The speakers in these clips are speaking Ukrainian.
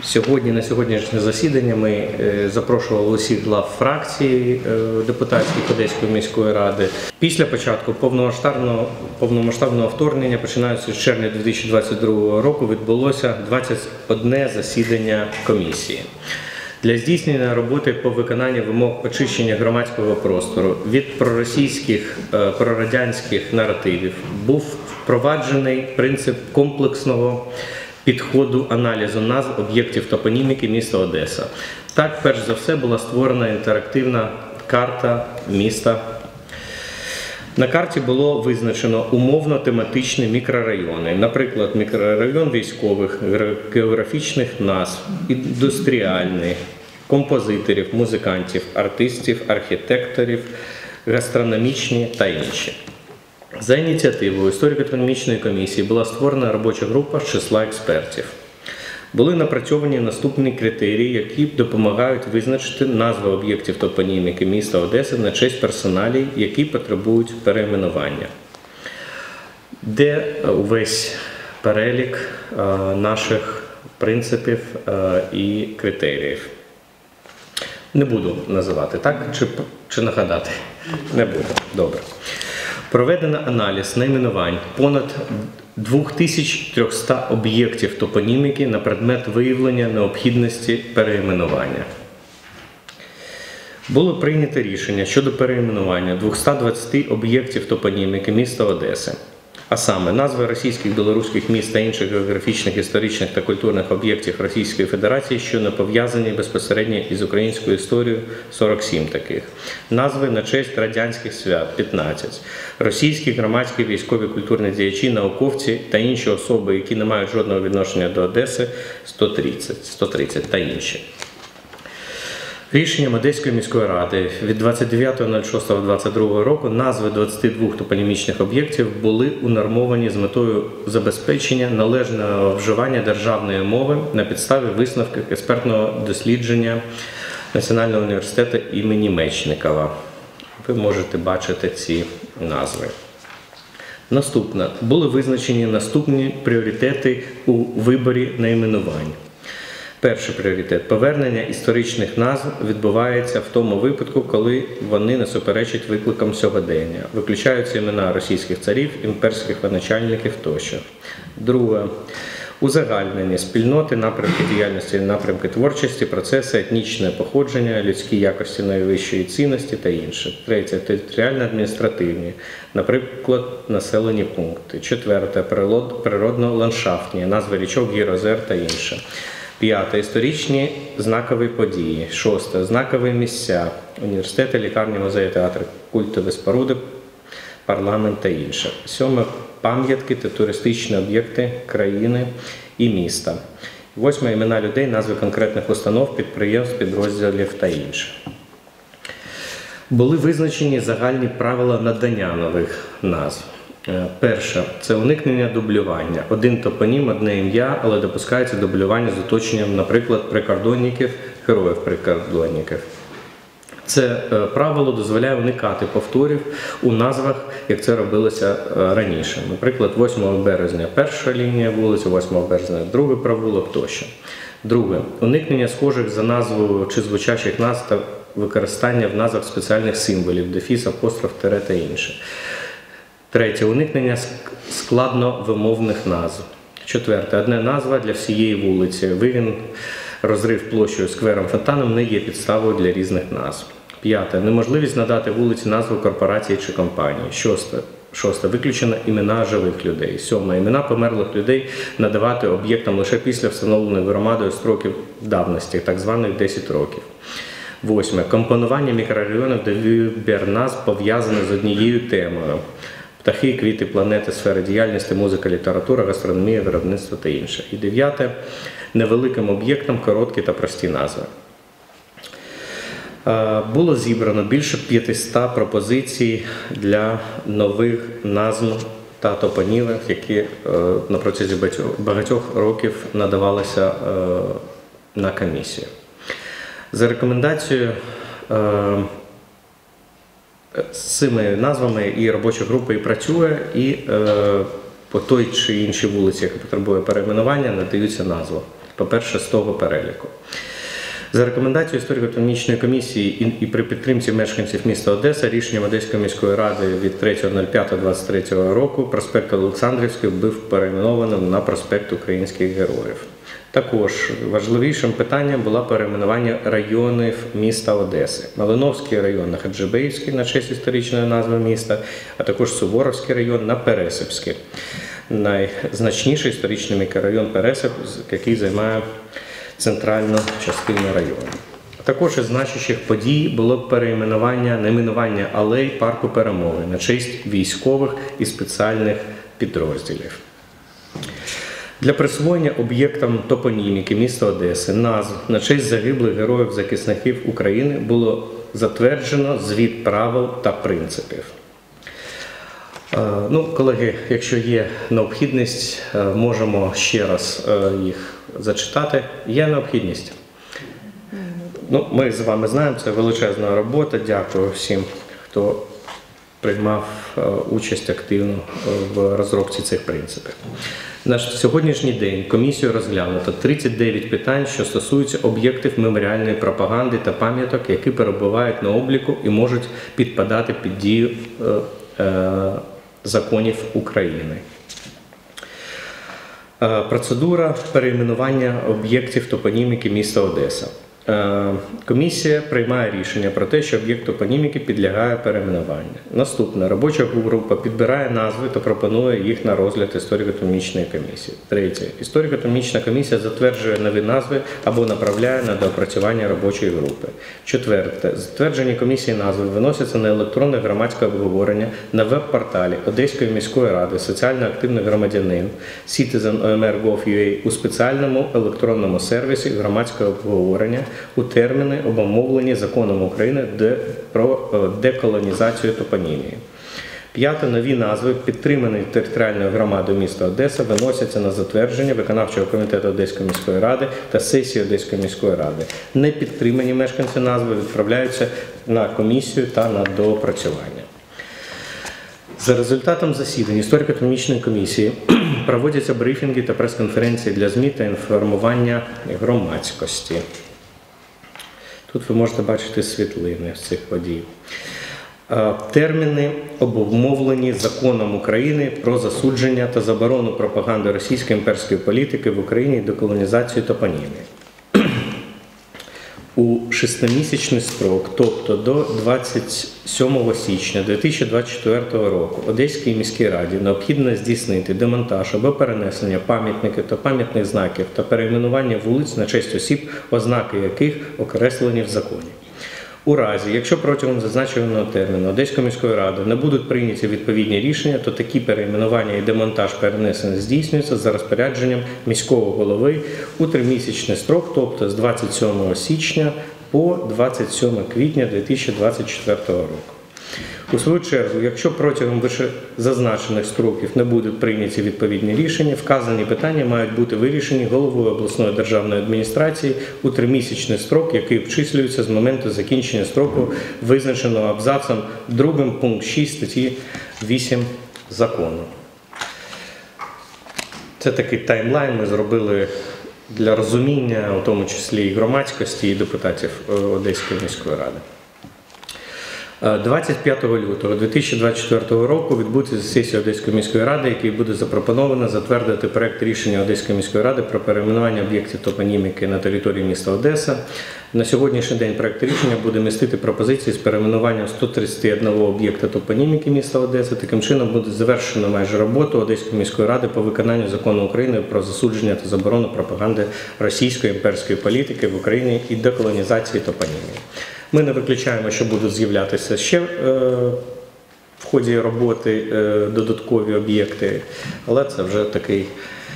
Сьогодні, на сьогоднішнє засідання ми запрошували усіх глав фракцій депутатських Одеської міської ради. Після початку повномасштабного вторгнення, починаючи з червня 2022 року, відбулося 21 засідання комісії. Для здійснення роботи по виконанню вимог очищення громадського простору від проросійських, прорадянських наративів був впроваджений принцип комплексного підходу аналізу назв об'єктів топоніміки міста Одеса. Так, перш за все, була створена інтерактивна карта міста. На карті було визначено умовно-тематичні мікрорайони, наприклад, мікрорайон військових, географічних назв, індустріальний, композиторів, музикантів, артистів, архітекторів, гастрономічні та інші. За ініціативою історико-економічної комісії була створена робоча група з числа експертів. Були напрацьовані наступні критерії, які допомагають визначити назви об'єктів топоніміки міста Одеси на честь персоналій, які потребують перейменування. Де увесь перелік наших принципів і критеріїв. Не буду називати, так? Чи нагадати? Не буду. Добре. Проведено аналіз найменувань понад 2300 об'єктів топоніміки на предмет виявлення необхідності перейменування. Було прийнято рішення щодо перейменування 220 об'єктів топоніміки міста Одеси, а саме назви російських, білоруських міст та інших географічних, історичних та культурних об'єктів Російської Федерації, що не пов'язані безпосередньо із українською історією, 47 таких. Назви на честь радянських свят – 15. Російські громадські, військові, культурні діячі, науковці та інші особи, які не мають жодного відношення до Одеси – 130 та інші. Рішенням Одеської міської ради від 29.06.2022 року назви 22 топонімічних об'єктів були унормовані з метою забезпечення належного вживання державної мови на підставі висновків експертного дослідження Національного університету імені Мечникова. Ви можете бачити ці назви. Наступне. Були визначені наступні пріоритети у виборі найменувань. Перший пріоритет – повернення історичних назв відбувається в тому випадку, коли вони не суперечать викликам сьогодення. Виключаються імена російських царів, імперських воєначальників тощо. Друге – узагальнення спільноти, напрямки діяльності, напрямки творчості, процеси, етнічне походження, людські якості найвищої цінності та інше. Третє – територіально-адміністративні, наприклад, населені пункти. Четверте – природно-ландшафтні, назви річок, гір, озер та інше. П'яте – історичні знакові події. Шосте – знакові місця, університети, лікарні, музеї, театри, культові споруди, парламент та інше. Сьоме – пам'ятки та туристичні об'єкти країни і міста. Восьме – імена людей, назви конкретних установ, підприємств, підрозділів та інше. Були визначені загальні правила надання нових назв. Перше – це уникнення дублювання. Один топонім, одне ім'я, але допускається дублювання з уточненням, наприклад, прикордонників, героїв-прикордонників. Це правило дозволяє уникати повторів у назвах, як це робилося раніше. Наприклад, 8 березня перша лінія вулиці, 8 березня другий провулок тощо. Друге – уникнення схожих за назвою чи звучачих назв та використання в назвах спеціальних символів, дефіс, апостроф, тире та інше. Третє – уникнення складновимовних назв. Четверте – одна назва для всієї вулиці. Вигін, розрив площею, сквером, фонтаном не є підставою для різних назв. П'яте – неможливість надати вулиці назву корпорації чи компанії. Шосте – виключено імена живих людей. Сьоме – імена померлих людей надавати об'єктам лише після встановлених громадою строків давності, так званих 10 років. Восьме – компонування мікрорайонів, де вибір назв пов'язаний з однією темою. Птахи, квіти, планети, сфери діяльності, музика, література, гастрономія, виробництво та інше. І дев'яте – невеликим об'єктам короткі та прості назви. Було зібрано більше 500 пропозицій для нових назв та топонімів, які на протязі багатьох років надавалися на комісію. За рекомендацією з цими назвами і робоча група і працює, і по той чи іншій вулиці, яка потребує перейменування, надаються назви. по-перше, з того переліку. За рекомендацією історико-економічної комісії і при підтримці мешканців міста Одеса рішенням Одеської міської ради від 3.05.23 року проспект Олександрівський був перейменованим на проспект Українських Героїв. Також важливішим питанням було перейменування районів міста Одеси. Малиновський район на Хаджибеївський на честь історичної назви міста, а також Суворовський район на Пересипський. Найзначніший історичний мікрорайон Пересип, який займає центральну частину району. Також із значущих подій було найменування алей парку Перемоги на честь військових і спеціальних підрозділів. Для присвоєння об'єктам топоніміки міста Одеси назв на честь загиблих героїв-захисників України було затверджено звіт правил та принципів. Колеги, якщо є необхідність, можемо ще раз їх зачитати. Є необхідність? Ми з вами знаємо, це величезна робота. Дякую всім, хто приймав участь активно в розробці цих принципів. На сьогоднішній день комісією розглянуто 39 питань, що стосуються об'єктів меморіальної пропаганди та пам'яток, які перебувають на обліку і можуть підпадати під дію законів України. Процедура перейменування об'єктів топоніміки міста Одеса. Комісія приймає рішення про те, що об'єкт топоніміки підлягає перейменуванню. Наступне. Робоча група підбирає назви та пропонує їх на розгляд історико-економічної комісії. Третє. Історико-економічна комісія затверджує нові назви або направляє на доопрацювання робочої групи. Четверте. Затверджені комісії назви виносяться на електронне громадське обговорення на веб-порталі Одеської міської ради «Соціально активний громадянин» Citizen.omr.gov.ua у спеціальному електронному сервісі громадського обговорення у терміни, обумовлені Законом України про деколонізацію топонімії. П'яте. Нові назви, підтримані територіальною громадою міста Одеса, виносяться на затвердження виконавчого комітету Одеської міської ради та сесії Одеської міської ради. Не підтримані мешканці назви відправляються на комісію та на доопрацювання. За результатом засідань історико-економічної комісії проводяться брифінги та прес-конференції для ЗМІ та інформування громадськості. Тут ви можете бачити світлини з цих подій. Терміни обумовлені Законом України про засудження та заборону пропаганди російської імперської політики в Україні і деколонізацію топонімії. У 6-місячний строк, тобто до 27 січня 2024 року, Одеській міській раді необхідно здійснити демонтаж або перенесення пам'ятників та пам'ятних знаків та перейменування вулиць на честь осіб, ознаки яких окреслені в законі. У разі, якщо протягом зазначеного терміну Одеської міської ради не будуть прийняті відповідні рішення, то такі перейменування і демонтаж перенесення здійснюються за розпорядженням міського голови у 3-місячний строк, тобто з 27 січня по 27 квітня 2024 року. У свою чергу, якщо протягом вищезазначених строків не будуть прийняті відповідні рішення, вказані питання мають бути вирішені головою обласної державної адміністрації у 3-місячний строк, який обчислюється з моменту закінчення строку, визначеного абзацом 2 пункт 6 статті 8 закону. Це такий таймлайн ми зробили для розуміння, у тому числі і громадськості, і депутатів Одеської міської ради. 25 лютого 2024 року відбудеться сесія Одеської міської ради, якій буде запропоновано затвердити проект рішення Одеської міської ради про перейменування об'єктів топоніміки на території міста Одеса. На сьогоднішній день проект рішення буде містити пропозиції з перейменуванням 131 об'єкта топоніміки міста Одеси. Таким чином буде завершено майже роботу Одеської міської ради по виконанню Закону України про засудження та заборону пропаганди російської імперської політики в Україні і деколонізації топонімії. Ми не виключаємо, що будуть з'являтися ще в ході роботи додаткові об'єкти, але це вже такий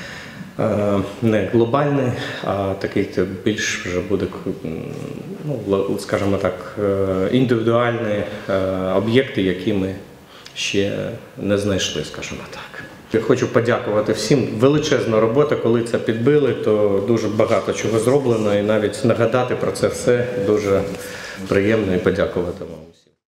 не глобальний, а такий більш вже буде, скажімо так, індивідуальні об'єкти, які ми ще не знайшли, скажімо так. Я хочу подякувати всім. Величезна робота, коли це підбили, то дуже багато чого зроблено, і навіть нагадати про це все дуже приємно і подякувати вам.